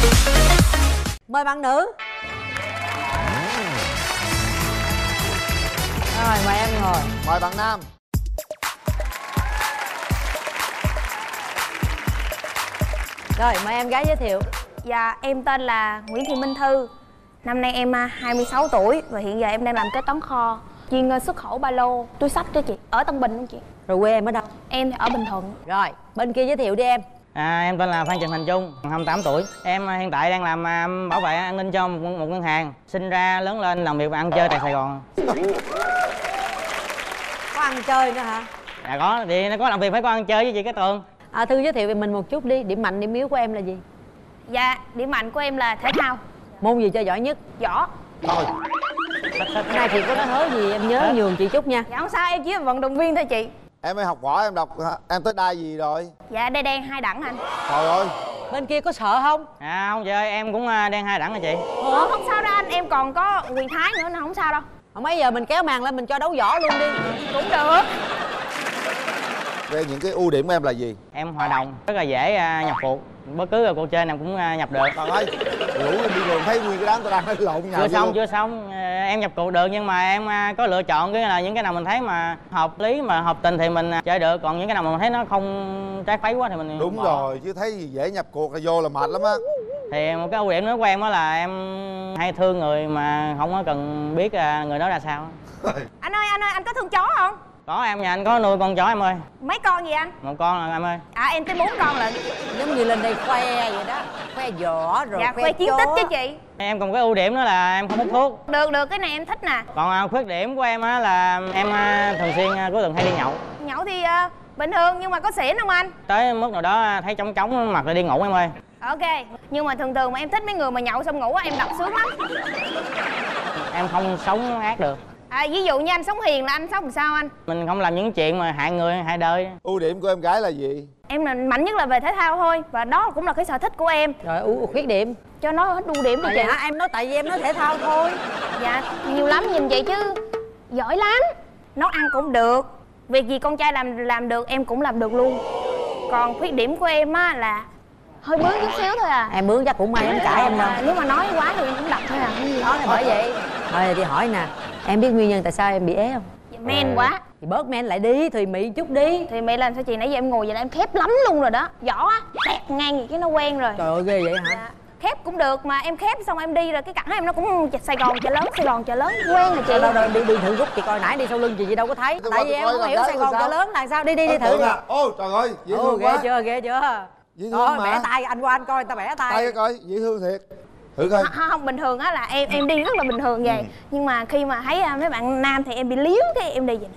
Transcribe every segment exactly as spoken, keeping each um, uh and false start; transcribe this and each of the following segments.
Mời bạn nữ. Rồi mời em ngồi. Mời bạn nam. Rồi mời em gái giới thiệu. Dạ em tên là Nguyễn Thị Minh Thư. Năm nay em hai mươi sáu tuổi và hiện giờ em đang làm kế toán kho, chuyên xuất khẩu ba lô, túi xách đó chị. Ở Tân Bình luôn chị. Rồi quê em ở đâu? Em thì ở Bình Thuận. Rồi bên kia giới thiệu đi em. À, em tên là Phan Trần Thành Trung, hai mươi tám tuổi. Em hiện tại đang làm uh, bảo vệ an ninh cho một, một ngân hàng. Sinh ra lớn lên làm việc và ăn chơi tại Sài Gòn. Có ăn chơi nữa hả? Dạ có, thì nó có làm việc phải có ăn chơi với chị Cái Tường. À, Thư giới thiệu về mình một chút đi. Điểm mạnh, điểm yếu của em là gì? Dạ điểm mạnh của em là thể thao. Môn gì chơi giỏi nhất? Võ. Thôi Hôm nay chị có nói hớ gì em nhớ nhường chị chút nha. Dạ không sao, em chỉ là vận động viên thôi chị. em ơi, học võ em đọc em tới đai gì rồi? Dạ đai đen hai đẳng anh. Trời ơi. Bên kia có sợ không? À không chị ơi, em cũng uh, đang hai đẳng rồi chị. Ủa không sao đâu anh, em còn có quyền thái nữa nên không sao đâu. Không, mấy giờ mình kéo màn lên mình cho đấu võ luôn đi. Cũng được. Về những cái ưu điểm của em là gì? Em hòa đồng, rất là dễ uh, nhập cuộc. Bất cứ cuộc chơi nào cũng uh, nhập được. Trời ơi, rủ em đi đường thấy nguyên cái đám tao đang nói lộn nhau. Chưa xong, chưa xong. Em nhập cuộc được nhưng mà em có lựa chọn cái là những cái nào mình thấy mà hợp lý mà hợp tình thì mình chơi được, còn những cái nào mà mình thấy nó không trái phái quá thì mình đúng bỏ. Rồi, chứ thấy gì dễ nhập cuộc là vô là mệt lắm á. Thì một cái ưu điểm nữa của em đó là em hay thương người mà không có cần biết người đó là sao. Anh ơi anh ơi, anh có thương chó không? Có, em nhà anh có nuôi con chó em ơi. Mấy con gì anh? Một con là em ơi. À em tới bốn con lận. Giống như lên đây khoe vậy đó. Khoe võ rồi dạ, khoe, khoe chiến chó. tích chứ chị. Em còn cái ưu điểm nữa là em không hút thuốc. Được được, cái này em thích nè. Còn à, khuyết điểm của em á là em à, thường xuyên à, cuối tuần hay đi nhậu. Nhậu thì uh, bình thường nhưng mà có xỉn không anh? Tới mức nào đó thấy trống trống mặt lại đi ngủ em ơi. Ok, nhưng mà thường thường mà em thích mấy người mà nhậu xong ngủ á, em đọc sướng lắm. Em không sống ác được. À, ví dụ như anh sống hiền là anh sống làm sao anh? Mình không làm những chuyện mà hại người hại đời. Ưu điểm của em gái là gì? Em là mạnh nhất là về thể thao thôi. Và đó cũng là cái sở thích của em. Rồi ưu khuyết điểm. Cho nó hết ưu điểm đi chị. Hả? Em nói tại vì em nói thể thao thôi. Dạ nhiều lắm nhìn vậy chứ. Giỏi lắm. Nấu ăn cũng được. Việc gì con trai làm làm được em cũng làm được luôn. Còn khuyết điểm của em á là hơi bướng chút xíu thôi à. Em bướng chắc cũng may em cãi em đâu. À, nếu mà nói quá thì em cũng đập thôi à. Đó là bởi vậy. Thôi thì hỏi nè, em biết nguyên nhân tại sao em bị ế không? Dạ, men quá. Thì bớt men lại đi, thùy mị chút đi. Thì mẹ làm sao chị, nãy giờ em ngồi vậy là em khép lắm luôn rồi đó. Võ á, tẹt ngang gì cái nó quen rồi. Trời ơi ghê vậy hả? Dạ. Khép cũng được mà em khép xong em đi rồi cái cẳng em nó cũng Sài Gòn chợ lớn, Sài Gòn chợ lớn quen rồi chị. Đâu đâu đi đi thử rút chị coi, nãy đi sau lưng chị chị đâu có thấy. Tôi Tại qua, vì tôi em coi không làm hiểu gái Sài là Gòn chợ sao? lớn là sao, đi đi đi thử đi. Ô trời ơi, dễ Ồ thương ghê quá. chưa, ghê chưa. Dễ thương Đó, mà. bẻ tay anh qua anh coi người ta bẻ tay. Tay coi, dễ thương thiệt. Thử coi. Không, không bình thường á là em em đi rất là bình thường vậy. Ừ. Nhưng mà khi mà thấy mấy bạn nam thì em bị liếu cái em đi vậy.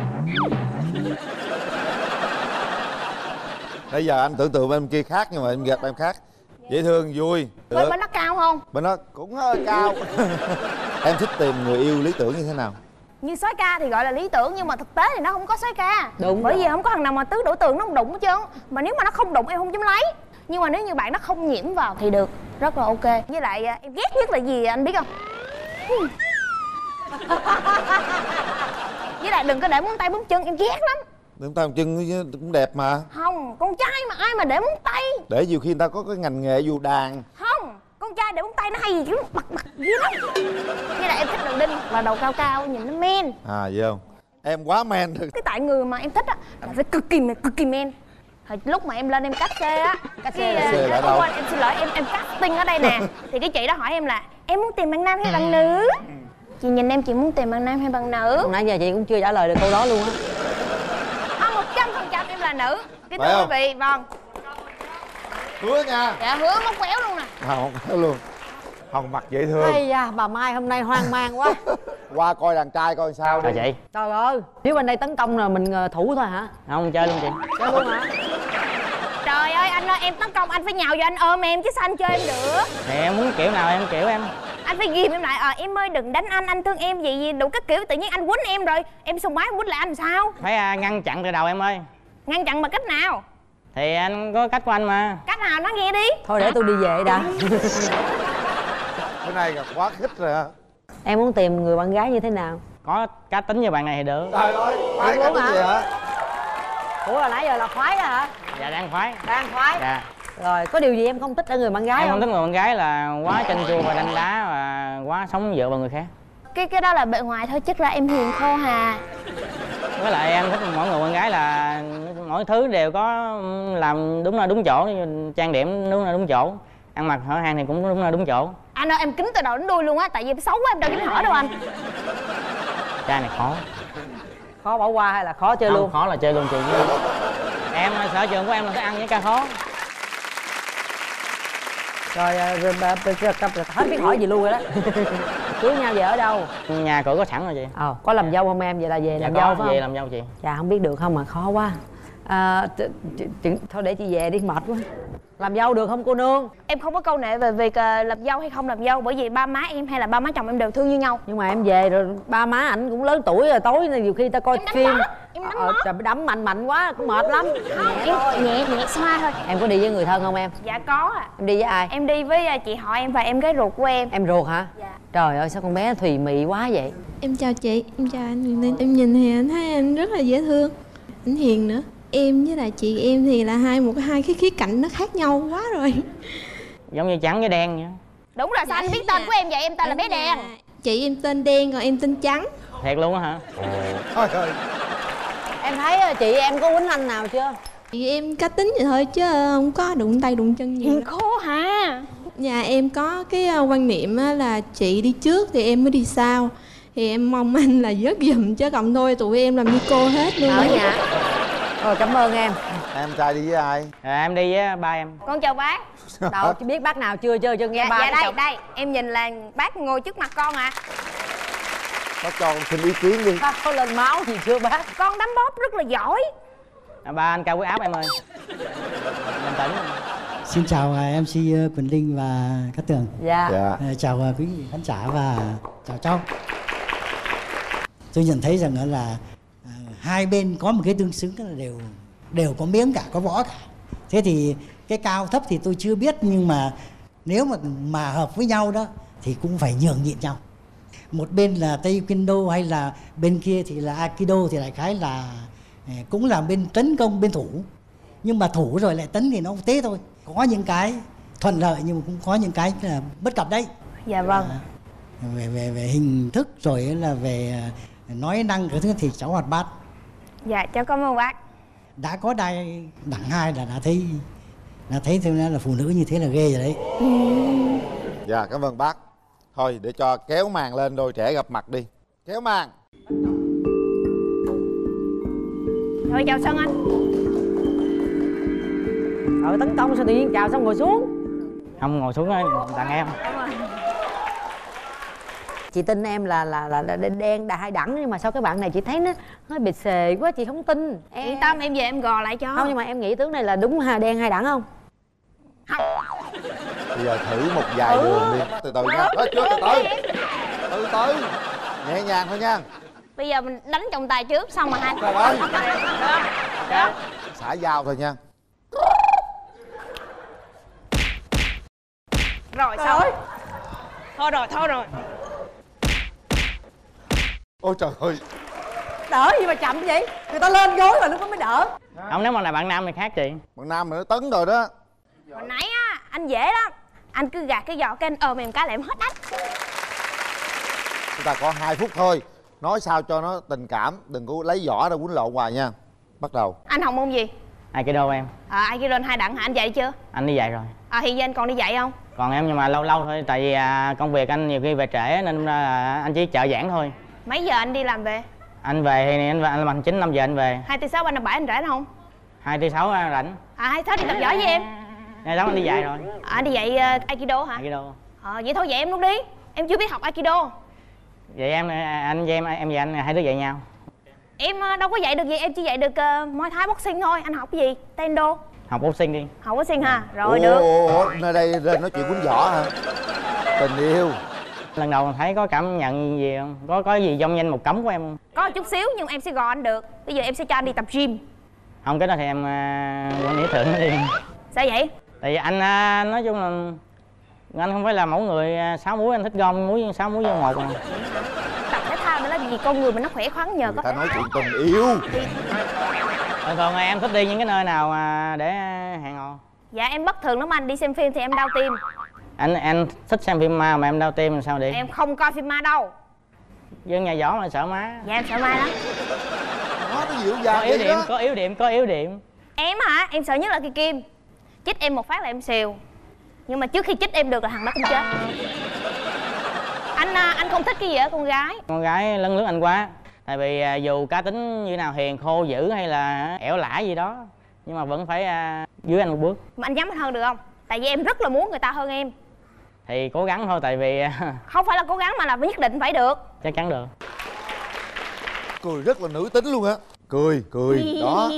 Bây giờ anh tưởng tượng bên kia khác nhưng mà em gặp em khác. Dễ thương, vui. Bên bên nó cao không? Bên nó cũng hơi cao. Em thích tìm người yêu lý tưởng như thế nào? Như soái ca thì gọi là lý tưởng nhưng mà thực tế thì nó không có soái ca. Đúng bởi rồi. vì không có thằng nào mà tứ đổ tượng nó không đụng hết trơn. Mà nếu mà nó không đụng em không dám lấy. Nhưng mà nếu như bạn nó không nhiễm vào thì được, rất là ok. Với lại em ghét nhất là gì anh biết không? Với lại đừng có để móng tay móng chân, em ghét lắm. Đứng tay chân cũng đẹp mà. Không, con trai mà ai mà để móng tay. Để nhiều khi người ta có cái ngành nghề dù đàn. Không, con trai để móng tay nó hay gì chứ bật bật dữ lắm. Với lại em thích đầu đinh và đầu cao cao nhìn nó men. À vậy không? Em quá men rồi. Cái tại người mà em thích á là phải cực kỳ cực kỳ men. Hồi lúc mà em lên em cắt xê á, cắt xê ở đâu? em xin lỗi em em casting ở đây nè. Thì cái chị đó hỏi em là em muốn tìm bạn nam hay bạn nữ? Chị nhìn em, chị muốn tìm bạn nam hay bạn nữ? Nãy giờ chị cũng chưa trả lời được câu đó luôn á. Không, một trăm phần trăm em là nữ. Cái Phải thưa quý không? vị, vâng. Hứa nha. Dạ hứa móc quéo luôn nè. Không có luôn. Hồng mặt dễ thương. Ây da, bà Mai hôm nay hoang mang quá. Qua coi đàn trai coi sao Chào đi. chị. Trời ơi, nếu bên đây tấn công là mình ờ, thủ thôi hả? Không chơi luôn chị. Chơi luôn hả? Trời ơi anh ơi, em tấn công anh phải nhào vô anh ôm em chứ sao anh chơi em được. Thì em muốn kiểu nào em kiểu em. Anh phải ghim em lại, ờ em ơi đừng đánh anh, anh thương em gì gì đủ các kiểu. Tự nhiên anh quýnh em rồi em sùng bái quýnh lại anh sao? Phải à, ngăn chặn từ đầu em ơi. Ngăn chặn bằng cách nào? Thì anh có cách của anh mà. Cách nào nói nghe đi. Thôi để tôi đi về đã. Cái này là quá khích rồi hả? Em muốn tìm người bạn gái như thế nào? Có cá tính như bạn này thì được. Trời ơi, khoái Được cái luôn gì hả? hả? Ủa là nãy giờ là khoái đó hả? Dạ đang khoái. Đang khoái. Dạ. Rồi có điều gì em không thích ở người bạn gái Em không? không thích người con gái là quá chanh chua và đanh đá và quá sống dựa vào người khác. Cái cái đó là bề ngoài thôi, chắc là em hiền khô hà. Với lại em thích mỗi người con gái là mỗi thứ đều có làm đúng là đúng chỗ, trang điểm đúng là đúng chỗ, ăn mặc hở hang thì cũng đúng là đúng chỗ. Anh ơi em kính từ đầu đến đuôi luôn á, tại vì em xấu quá em đâu kính hở đâu anh. Trai này khó. Khó bỏ qua hay là khó chơi Không, luôn? khó là chơi luôn chị. Em sở trường của em là thích ăn những ca khó. Rồi, rồi, rồi, rồi, rồi hết biết hỏi gì luôn rồi đó. Cưới nhau về ở đâu? Nhà cửa có sẵn rồi chị. Ờ, có làm dâu không em? Vậy là về Dạ làm có, dâu phải về không? làm dâu chị. Dạ không biết được không mà khó quá. À, thôi để chị về đi, mệt quá. Làm dâu được không cô nương? Em không có câu nệ về việc uh, làm dâu hay không làm dâu, bởi vì ba má em hay là ba má chồng em đều thương như nhau. Nhưng mà em về rồi ba má ảnh cũng lớn tuổi rồi, tối nhiều khi ta coi Em đánh phim nó, em đánh ờ, nó. trời, đấm mạnh mạnh quá cũng mệt lắm. Không, em nhẹ nhẹ xoa thôi. Em có đi với người thân không em? Dạ có ạ. Em đi với ai? Em đi với uh, chị họ em và em gái ruột của em. Em ruột hả? Dạ. Trời ơi sao con bé thùy mị quá vậy? Em chào chị, em chào anh Quyền Linh. Em nhìn thì anh thấy anh rất là dễ thương, anh hiền nữa. Em với lại chị em thì là hai một hai cái khía cạnh nó khác nhau quá rồi. Giống như trắng với đen vậy. Đúng rồi, sao anh biết tên của em vậy? Em tên là bé đen. Chị em tên đen còn em tên trắng. Thiệt luôn á hả? Thôi thôi. Em thấy chị em có quýnh anh nào chưa? Chị em cá tính vậy thôi chứ không có đụng tay đụng chân nhiều. Hiền khô hả? Nhà em có cái quan niệm là chị đi trước thì em mới đi sau. Thì em mong anh là vớt giùm chứ còn thôi tụi em làm như cô hết luôn. Ở nhà. Rồi cảm ơn em. Em trai đi với ai? À, em đi với ba em. Con chào bác. Đâu chứ biết bác nào chưa chưa chưa nghe Dạ, ba dạ cái đây chồng. đây em nhìn là bác ngồi trước mặt con ạ. À. Bác cho con xin ý kiến đi. Bác có lên máu gì chưa bác? Con đấm bóp rất là giỏi. À, ba anh cao huyết áp em ơi. Bình tĩnh. Xin chào em xê Quỳnh Linh và Cát Tường. Dạ. Dạ. À, chào quý vị khán giả và chào cháu. Tôi nhận thấy rằng là à, hai bên có một cái tương xứng là đều đều có miếng cả, có võ cả. Thế thì cái cao thấp thì tôi chưa biết, nhưng mà nếu mà mà hợp với nhau đó thì cũng phải nhường nhịn nhau. Một bên là Taekwondo hay là bên kia thì là Aikido thì đại khái là cũng là bên tấn công bên thủ, nhưng mà thủ rồi lại tấn thì nó không thế thôi. Có những cái thuận lợi nhưng mà cũng có những cái là bất cập đấy. Dạ vâng. À, về về về hình thức rồi là về nói năng cái thứ thì cháu hoạt bát. Dạ cháu cảm ơn bác. Đã có đai đẳng hai là đã thấy đã thấy thêm là phụ nữ như thế là ghê rồi đấy. Dạ cảm ơn bác. Thôi để cho kéo màn lên đôi trẻ gặp mặt đi. Kéo màn. Rồi chào Sơn anh. Ờ tấn công sao tự nhiên chào xong ngồi xuống. Không ngồi xuống á, tặng em. Chị tin em là là là, là đen đã hai đẳng, nhưng mà sao cái bạn này chị thấy nó hơi bệt xề quá, chị không tin. Em... Yên tâm em về em gò lại cho. Không, nhưng mà em nghĩ tướng này là đúng ha, đen hai đẳng không? Bây giờ thử một vài Ừ. đường đi. Từ từ nha. Ê, chưa, từ từ. Từ từ. Nhẹ nhàng thôi nha. Bây giờ mình đánh trọng tài trước xong mà hai. Trời ơi. Đó. Xả dao thôi nha. Rồi xong. Thôi rồi, thôi rồi. Ôi trời ơi. Đỡ gì mà chậm vậy? Người ta lên gối mà lúc đó mới đỡ. Không, nếu mà là bạn nam thì khác chị. Bạn nam mà nó tấn rồi đó. Hồi nãy á, anh dễ lắm. Anh cứ gạt cái giò cái anh ôm em cái là em hết đánh. Chúng ta có hai phút thôi. Nói sao cho nó tình cảm. Đừng có lấy vỏ ra quýnh lộn hoài nha. Bắt đầu. Anh học môn gì? Aikido em. À, Aikido hai đẳng hả? Anh dạy chưa? Anh đi dạy rồi. À, hiện giờ anh còn đi dạy không? Còn em nhưng mà lâu lâu thôi, tại vì à, công việc anh nhiều khi về trễ nên à, anh chỉ trợ giảng thôi. Mấy giờ anh đi làm về? Anh về thì anh anh làm chín năm giờ anh về. Hai tư sáu ba năm bảy anh rảnh không? Hai thứ sáu anh rảnh. À, hai sáu đi tập võ với em. Ngày đó anh đi dạy rồi. À, anh đi dạy uh, Aikido hả? Aikido. À, vậy thôi dạy em luôn đi. Em chưa biết học Aikido. Vậy em anh với em em và anh hai đứa dạy nhau. Em uh, đâu có dạy được gì, em chỉ dạy được uh, Muay Thái boxing thôi. Anh học cái gì? Taekwondo. Học boxing đi. Học boxing ha. Rồi ủa, được. Ủa, ủa, nơi đây lên nói chuyện quýnh võ hả? Tình yêu. Lần đầu thấy có cảm nhận gì không? Có có gì trong danh một cấm của em không? Có một chút xíu nhưng em sẽ gò anh được. Bây giờ em sẽ cho anh đi tập gym. Không, cái đó thì em uh, quan nghĩ thưởng đi. Sao vậy? Tại vì anh uh, nói chung là anh không phải là mẫu người uh, sáu múi, anh thích gom múi sáu múi vô một à. Tập thể thao để là vì con người mình nó khỏe khoắn nhờ Người có ta thể nói chuyện tình yêu. Thường thường em thích đi những cái nơi nào mà để hẹn hò? Dạ em bất thường lắm anh, đi xem phim thì em đau tim. Anh anh thích xem phim ma mà em đau tim làm sao đi? Em không coi phim ma đâu. Dân nhà gió mà sợ má. Dạ em sợ ma lắm. Nó nó dịu Có dàng yếu vậy điểm, đó. có yếu điểm, có yếu điểm. Em hả? Em sợ nhất là cây kim. Chích em một phát là em xìu. Nhưng mà trước khi chích em được là thằng đó cũng chết. Anh anh không thích cái gì ở con gái? Con gái lấn lướt anh quá. Tại vì à, dù cá tính như nào hiền khô dữ hay là ẻo lả gì đó, nhưng mà vẫn phải à, dưới anh một bước. Mà anh dám anh hơn được không? Tại vì em rất là muốn người ta hơn em. Thì cố gắng thôi, tại vì Không phải là cố gắng mà là nhất định phải được. chắc chắn được. Cười rất là nữ tính luôn á. Cười, cười, đó.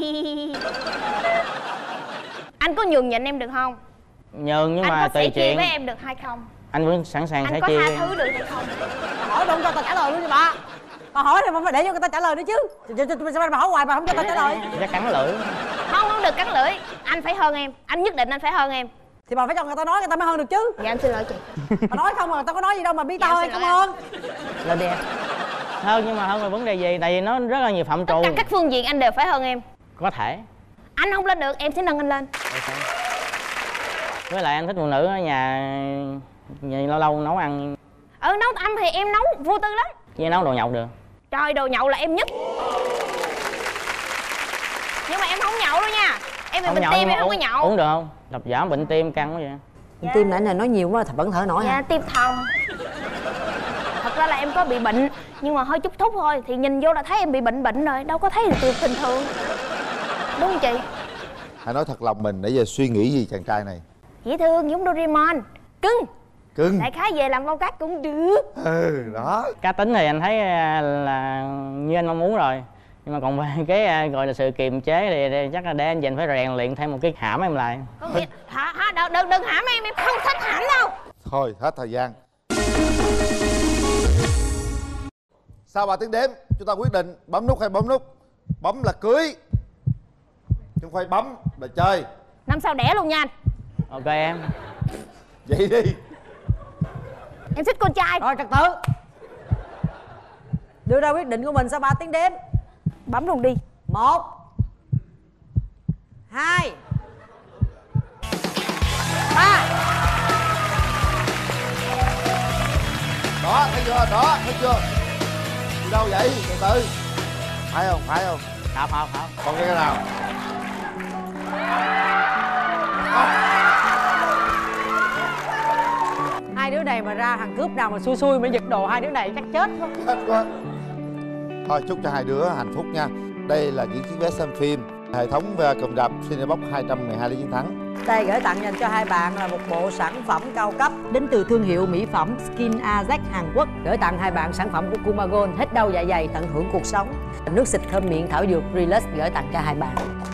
Anh có nhường nhịn em được không? Nhường nhưng Anh mà có sẻ tùy chia chuyện. với em được hay không? Anh vẫn sẵn sàng Anh sẽ có chia. tha thứ được hay không? Hỏi mà không cho tao trả lời luôn đi bà. Bà hỏi thì bà phải để cho người ta trả lời nữa chứ. Sao bà hỏi hoài bà không cho tao trả lời? Chắc cắn lưỡi. Không, không được cắn lưỡi. Anh phải hơn em. Anh nhất định anh phải hơn em. Thì bà phải cho người ta nói người ta mới hơn được chứ. Dạ em xin lỗi chị. Bà nói không mà tao có nói gì đâu mà biết Dạ, tao em hay xin không lỗi hơn. Lên đi em. Hơn nhưng mà hơn về vấn đề gì? Tại vì nó rất là nhiều phạm Tất trù. cả các phương diện anh đều phải hơn em. Có thể. Anh không lên được, em sẽ nâng anh lên. Với lại anh thích phụ nữ ở nhà, nhà lâu lâu nấu ăn. Ừ, nấu ăn thì em nấu vô tư lắm. Với nấu đồ nhậu được. Trời, đồ nhậu là em nhất. Nhưng mà em không nhậu đâu nha. Em bị bệnh tim em không có nhậu. Uống được không? Đập giảm bệnh tim căng quá vậy. Dạ. Tim nãy này nói nhiều quá vẫn thở nổi hả? Dạ, tim thòng. Thật ra là em có bị bệnh, nhưng mà hơi chút thúc thôi. Thì nhìn vô là thấy em bị bệnh bệnh rồi. Đâu có thấy được từ bình thường. Đúng không chị? Hãy nói thật lòng mình, nãy giờ suy nghĩ gì chàng trai này? Dễ thương giống Doraemon. Cưng. Cưng. Đại khái về làm bao cát cũng được. Ừ, đó. Cá tính thì anh thấy là như anh mong muốn rồi. Nhưng mà còn về cái gọi là sự kiềm chế thì chắc là để anh dành phải rèn luyện thêm một cái hãm em lại. Có nghĩa, hả, hả, đừng, đừng, đừng hãm em, em không thích hãm đâu. Thôi, hết thời gian. Sau ba tiếng đếm, chúng ta quyết định bấm nút hay bấm nút. Bấm là cưới, chứ không phải bấm là chơi. Năm sau đẻ luôn nha anh. Ok em. Vậy đi. Em thích con trai. Rồi trật tự. Đưa ra quyết định của mình sau ba tiếng đếm. Bấm luôn đi. Một, hai, ba. Đó, thấy chưa? Đó, thấy chưa? Đi đâu vậy? Từ từ. Phải không? Phải không? Không, không, không. Còn cái nào? Hai đứa này mà ra thằng cướp nào mà xui xui mà giật đồ hai đứa này chắc chết quá. Chết quá. Thôi chúc cho hai đứa hạnh phúc nha. Đây là những chiếc vé xem phim hệ thống về cụm rạp Cinebox hai trăm mười hai lý chiến thắng. Đây gửi tặng dành cho hai bạn là một bộ sản phẩm cao cấp đến từ thương hiệu mỹ phẩm Skin Ajax Hàn Quốc. Gửi tặng hai bạn sản phẩm của Kumagon hết đau dạ dày tận hưởng cuộc sống. Nước xịt thơm miệng thảo dược Relax gửi tặng cho hai bạn.